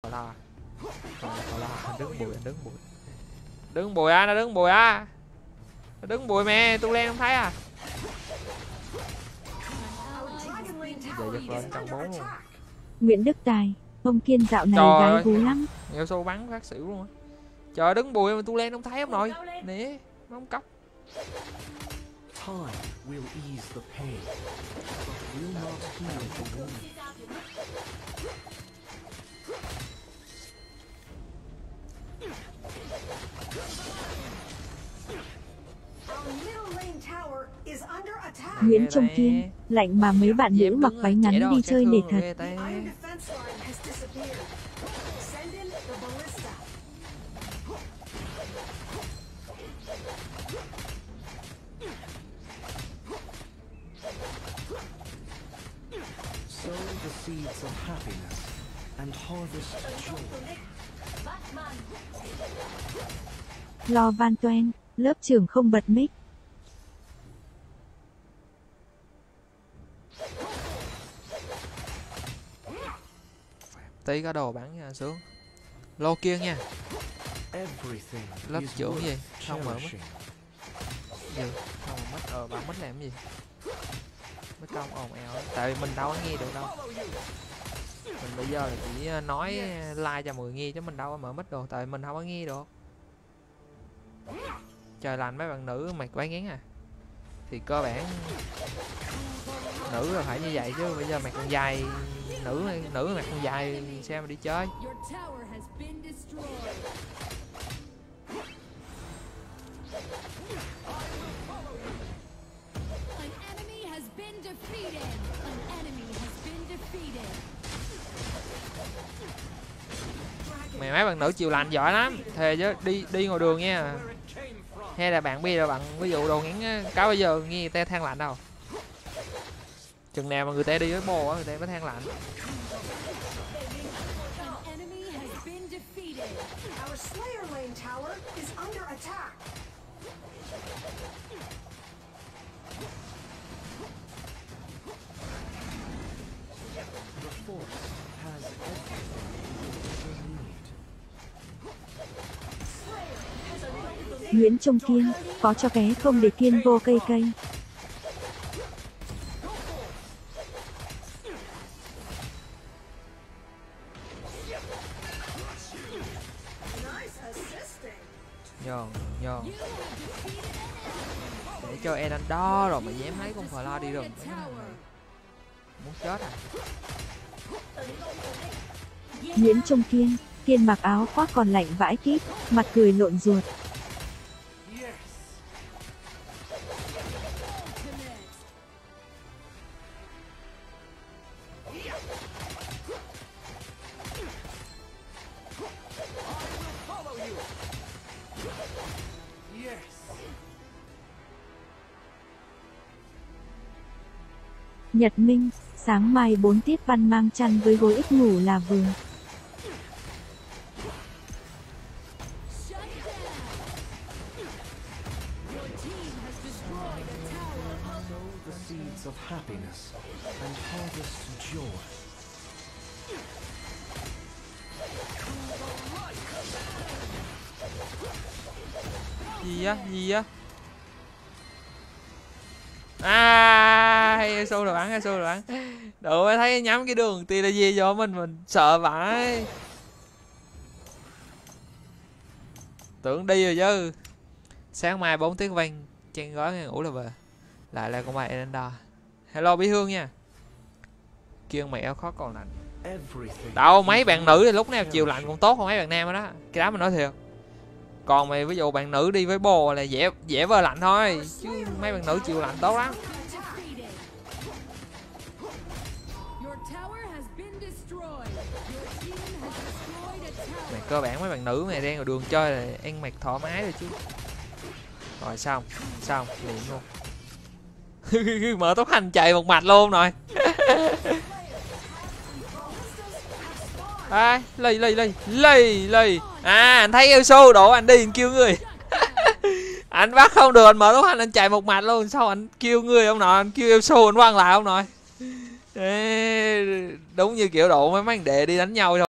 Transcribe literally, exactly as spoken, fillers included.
khỏi lo. Khỏi lo, đứng bụi, đứng bụi. Đứng bụi á, nó đứng bụi á. Nó đứng bụi mẹ, tu len không thấy à. Giờ giật lên trong bốn luôn. Nguyễn Đức Tài, ông Kiên dạo này Trời gái ơi. gú lắm. Nghèo sâu bắn phát xỉu luôn á. Trời đứng bụi mà tu len không thấy ông nội. Nè, nó không cốc. Time will ease the pain, but will not heal the wound. Nguyễn Trung Kiên, lạnh mà mấy bạn nữ mặc váy ngắn đi chơi nể thật. Sow the seeds of happiness and harvest joy. Lo Van Toen, lớp trưởng không bật mic. Tí có đồ bắn nha xuống. Lô Kiên nha. Everything Lớp is trưởng worth gì? Không mở mất. cherishing. Gì? Không mở mất. Ờ bạn mất làm cái gì? Mất công ồn ào. Tại vì mình đâu có nghe được đâu. Mình bây giờ là chỉ nói like cho mọi người nghe chứ mình đâu có mở mic được. Tại mình không có nghe được. Trời lành mấy bạn nữ mặc váy ngắn à. Thì cơ bản nữ là phải như vậy chứ bây giờ mặc con dài nữ nữ mặc con dài xem mà đi chơi. Mày mấy bạn nữ chiều lành giỏi lắm thề chứ. Đi đi ngoài đường nha, hay là bạn bây giờ bạn ví dụ đồ ngắn cá bây giờ nghe người ta than lạnh đâu. Chừng nào mà người ta đi với bồ á người ta mới than lạnh. The force has everything you need. Nguyễn Trung Kiên, có cho ké không để Kiên vô cây cây. Nhòn, nhòn. Để cho Eden đó rồi mà dám lấy con Flo đi rừng. Muốn chết à. Nguyễn Trung Kiên, Kiên mặc áo khoác còn lạnh vãi kít, mặt cười lộn ruột. Nhật Minh, sáng mai bốn tiết văn mang chăn với gối ít ngủ là vừa. The seeds of happiness and harvest joy. Gì á, gì á. À, hay xô đồ bắn, hay xô đồ bắn. Đủ thấy nhắm cái đường thì là gì cho mình mình sợ vãi. Tưởng đi rồi chứ. Sáng mai bốn tiếng vang chen gói nghe ngủ là về. Lại là con bài Elenda. Hello Bí Hương nha. Kiên mẹ khó còn lạnh. Đâu mấy bạn nữ thì lúc nào chiều lạnh còn tốt hơn mấy bạn nam đó. Cái đó mình nói thiệt. Còn mày ví dụ bạn nữ đi với bồ là dễ dễ vơ lạnh thôi chứ mấy bạn nữ chiều lạnh tốt lắm. Mày cơ bản mấy bạn nữ mày đang ở đường chơi là ăn mặc thoải mái rồi chứ. Rồi xong, xong liền luôn. Mở tốc hành chạy một mạch luôn rồi. À, lì lì lì lì lì. À anh thấy yêu xô đổ anh đi anh kêu người. Anh bắt không được anh mở tốc hành anh chạy một mạch luôn. Sao anh kêu người ông nội, anh kêu yêu xô anh quăng lại ông nội. Ê, đúng như kiểu độ mấy mấy đệ đi đánh nhau thôi.